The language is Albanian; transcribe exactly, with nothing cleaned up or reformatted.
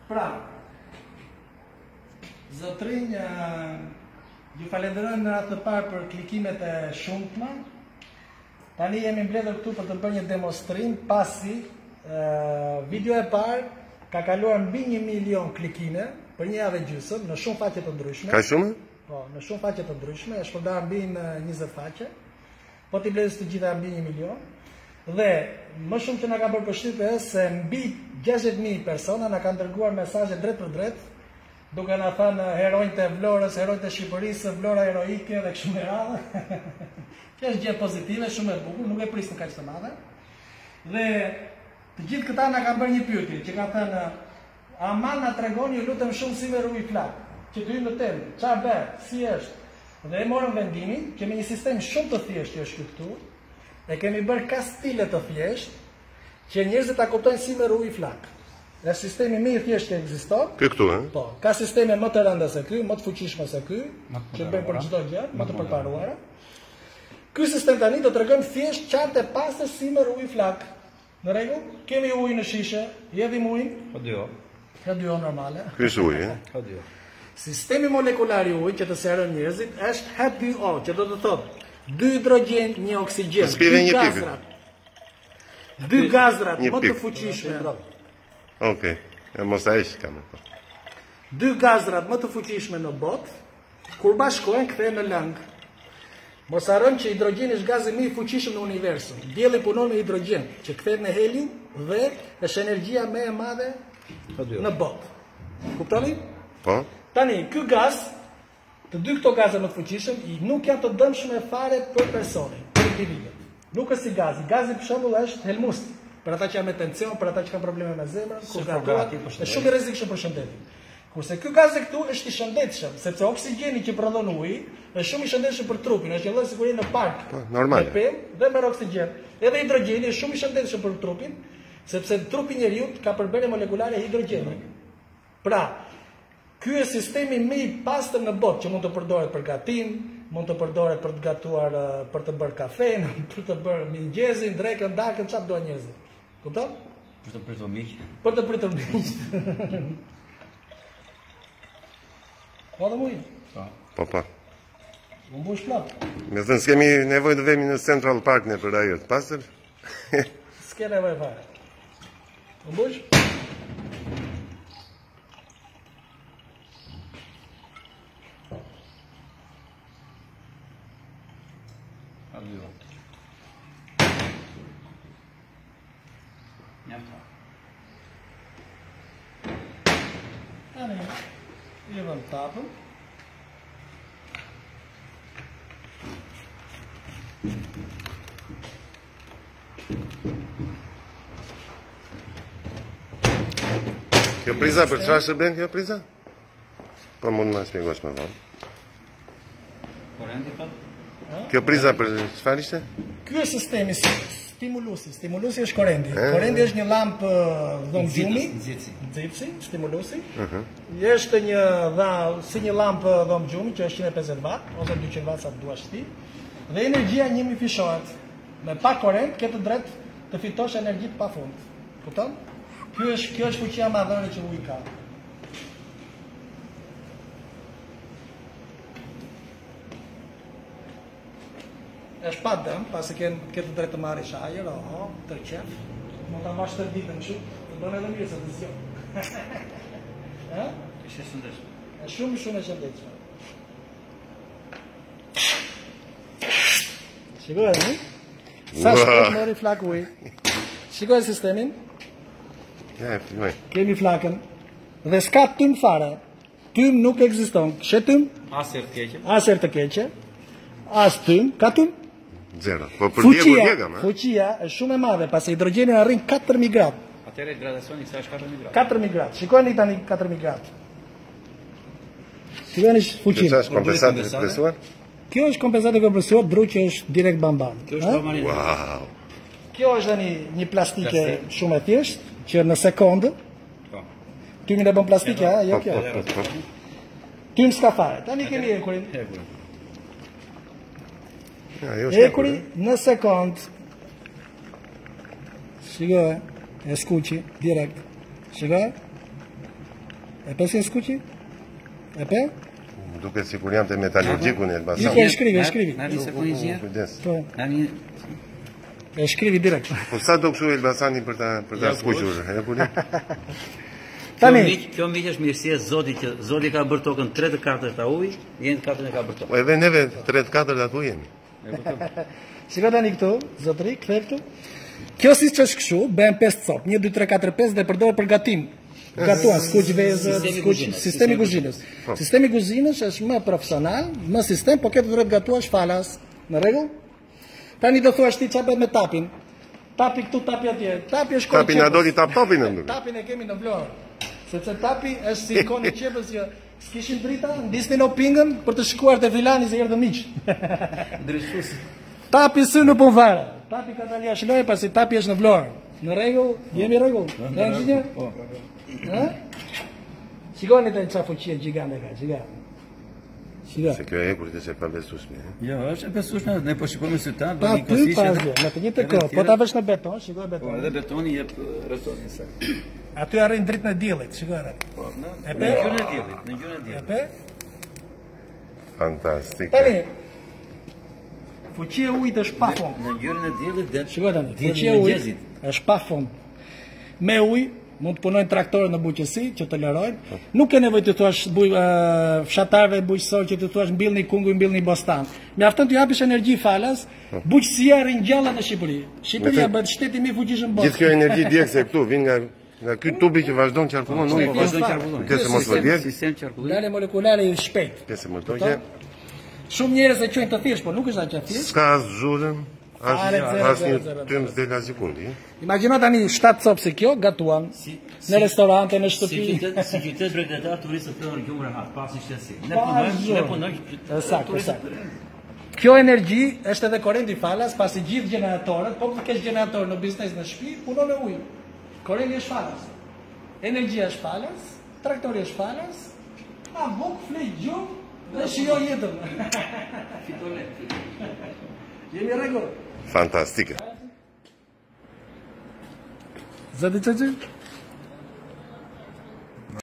Pra, zotrinj, ju falenderoj në atë të parë për klikimet e shumtme. Tani jemi mbledhur këtu për të bërë një demonstrim pasi video e parë ka kaluar mbi një milion klikime për një javë gjysmë në shumë faqe të ndryshme. Ka shumë? Po, në shumë faqe të ndryshme, është shpërndar mbi në njëzet faqe. Po ti mbledhës të gjitha mbi një milion. Dhe më shumë që na ka bërë përshtypje është se mbi gjashtëdhjetë mijë persona na kanë dërguar mesazhe drejt për drejt, duke na thënë heronjtë e Vlorës, heronjtë e Shqipërisë, Vlora heroike dhe kështu me radhë. Kjo është gjë pozitive, shumë e bukur, nuk e prisnim kaq të madhe. Dhe të gjithë këta na kanë bërë një pyetje, që ka thënë aman na tregoni ju lutem shumë si me rruj flak, që të hyjmë në temë, çfarë bëhet, si është. Dhe e morëm vendimin, kemi një sistem shumë të thjeshtë që është këtu. Ne kemi bërë ka stile të thjesht, që njerëzit ta kuptojnë si me rruj flak. Dhe sistemi më i thjeshtë që ekziston. Ky këtu, ë? Po, ka sisteme më të rënda se ky, më të fuqishme se ky, që bëjnë për çdo gjë, më të përparuara. Ky sistem tani do tregon thjesht qartë e pastër si me rruj flak. Në rregull? Kemi ujë në shishe, jedhim ujin. Po dio. Ka dy orë normale. Ky është uji, ë? Po dio. Sistemi molekular i ujit që të sqaron njerëzit është H two O, që do të thotë dy hidrogjen, një oksigjen, dy gazrat. Dy gazrat më të fuqishme. Okej, e mos ai kam. Dy gazrat më të fuqishme në botë, kur bashkohen kthehen në lëng. Mos harron që hidrogjeni është gazi më i fuqishëm në univers. Dielli punon me hidrogjen, që kthehet në helium dhe është energjia më e madhe në botë. Kuptoni? Po. Tani, ky gaz, të dy këto gaze më të fuqishëm, nuk janë të dëmshme fare për personin, për individët. Nuk është si gazi. Gazi për shembull është helmus, për ata që janë me tension, për ata që kanë probleme me zemrën, kur gatuat, është shumë i rrezikshëm për shëndetin. Kurse ky gaz këtu është i shëndetshëm, sepse oksigjeni që prodhon uji është shumë i shëndetshëm për trupin, është një lloj sigurie në park. Po, normale. Me pemë dhe me oksigjen. Edhe hidrogjeni është shumë i shëndetshëm për trupin, sepse trupi njeriu ka përbërje molekulare hidrogjeni. Pra, ky është sistemi më i pastër në botë që mund të përdoret për gatim, mund të përdoret për të gatuar, për të bërë kafen, për të bërë mëngjesin, drekën, darkën, çfarë do njerëzit. Kupton? Për të pritur miq. Për të pritur miq. Po dhe mujë? Po, po. Më mbush plot. Me thënë, s'kemi nevojë të vemi në Central Park në për ajo të pastër? S'ke nevojë fare. Më mbush? Adio. Njafta. Tani, i vëm tapën. Kjo priza për çfarë shërben kjo priza? Po mund më shpjegosh më vonë. Korrenti po? Kjo priza për çfarë ishte? Ky është sistemi stimulusi. Stimulusi është korrenti. Korrenti është një llampë dhom gjumi, Nxitsi. nxitsi, stimulusi. Ëh. Është një dha si një llampë dhom gjumi që është njëqind e pesëdhjetë watt ose dyqind watt sa duash ti. Dhe energjia një mijë fishohet. Me pak korrent ke të drejtë të fitosh energji të pafund. Kupton? Ky është kjo është fuqia madhore që uji ka. Është pa dëm, pasi ke ke të drejtë të marrësh ajër, oh, tërqef. Mund ta marrësh të ditën kështu, të bën edhe mirë sa të zgjon. Ë? Është e shëndetshme. Është shumë shumë e shëndetshme. Shikoj, ë? Sa shpejt mori flak uji. Shikoj sistemin. Ja, filmoj. Kemi flakën dhe s'ka tym fare. Tym nuk ekziston. Kështë tym? Asër të keqe. Asër të keqe. As tym, ka tym? Zero. Po për djegu djegam, ha? Fuqia është shumë e madhe, pasi hidrogjeni arrin katër mijë gradë. Atëherë hidratacioni kësaj është katër mijë gradë. katër mijë gradë. Shikoni tani katër mijë gradë. Shikoni fuqinë. Kjo është kompensator i presuar? Kjo është kompensator i kompresuar, druçi është direkt bamban. Kjo është normalisht. Wow. Kjo është tani një plastike shumë e thjeshtë që në sekondë Po. tymin e bën plastike, ha, jo Po, kjo. po, po, po. Tym s'ka fare. Tani kemi ekurin. Hekur. Ja, jo është Ekuri në sekond. Shikoj, e skuqi direkt. Shikoj. E pe si skuqi? E pe? Duke sikur jam te metalurgjiku në Elbasan. Iko e shkrivi, e shkrivi. Na një sekundë inxhinier. Kujdes. Po, Na një e shkrivi direkt. Po sa do kështu Elbasani për ta për ta Ja, skuqur? E puli. Kjo Tani, miq, kjo miq është mirësia e Zotit që Zoti ka bërë tokën tre të katërt ta ujë, jeni katërt e ka bërë tokën. Po edhe neve tre katër atu jemi. shiko tani këtu, zotëri, kthej këtu. Kjo si që është kështu, bën pesë copë, një, dy, tre, katër, pesë dhe përdor për gatim. Gatuan, skuq vezë, Sistemi skuq kuzhinës, sistemi kuzhinës. Sistemi kuzhinës është më profesional, më sistem, po këtë duhet gatuash falas. Në rregull? Tani do thuash ti çfarë bën me tapin? Tapi këtu, tapi atje. Tapi është Tapi na doli tap topin në ndër. Tapin e kemi në Vlorë. Sepse tapi është si ikoni qepës që s'kishin drita, ndisnin o pingën për të shkuar te Vilani se erdhën miq. Ndryshues. Tapi së në punë fare. Tapi ka dalë jashtë lojë pasi tapi është në Vlorë. Në rregull? Jemi rregull? Ne inxhinier? Po. Ë? Shikoni tani çfarë fuqie gjigante ka, gjigant. Shikoj. Se kjo e kur të se pa besueshme. Jo, është e besueshme, ne po shikojmë sy tan, Pa bëni ty kosishe. pa asgjë, në të njëjtën kohë. Po ta vesh në beton, shikoj Po, beton. edhe betoni jep rrezonin sa. Aty arrin dritën e diellit, shikoj atë. Po, në E në pe? gjyrën e diellit, në gjyrën e E diellit. pe? Fantastik. Tani. Fuqia e ujit është pa fund. Në gjyrën e diellit det. Shikoj tani, Dielli fuqia i e ujit mëngjesit. është pa fund. Me ujë mund të punojnë traktorët në bujqësi që të lërojnë. Nuk ke nevojë të thuash buj uh, fshatarëve bujqësor që të thuash mbillni kunguj, mbillni bostan. Mjafton të japësh energji falas, bujqësia ringjalla në Shqipëri. Shqipëria bëhet shteti më i fuqishëm botë. Gjithë kjo energji djegse këtu vin nga nga ky tubi që vazhdon qarkullon Po, ujë. vazhdon qarkullon. Pjesë mos po vjen. Sistem qarkullim. Dalë molekulare i shpejt. Pjesë më toqe. Shumë njerëz e quajnë të thjesht, por nuk është aq e thjesht. Ska as zhurëm, as Fare, zero, as një zero, zero, tym del as sekundi. Imagjino tani shtatë copë si kjo gatuan në restorante, në Si shtëpi. qytet, si qytet drejtar turistët fillojnë gjumë rehat, pasi shtësi. Ne Pa punojmë, zhurmë. ne punojmë. Saktë, saktë. Kjo energji është edhe korrenti falas, pasi gjithë generatorët, po të kesh generator në biznes në shtëpi, punon me ujë. Korrenti është falas. Energjia është falas, traktori është falas, a buk flet gjumë dhe shijo jetën. Fitole. Jemi rregull. Fantastike. Zoti Çeçi?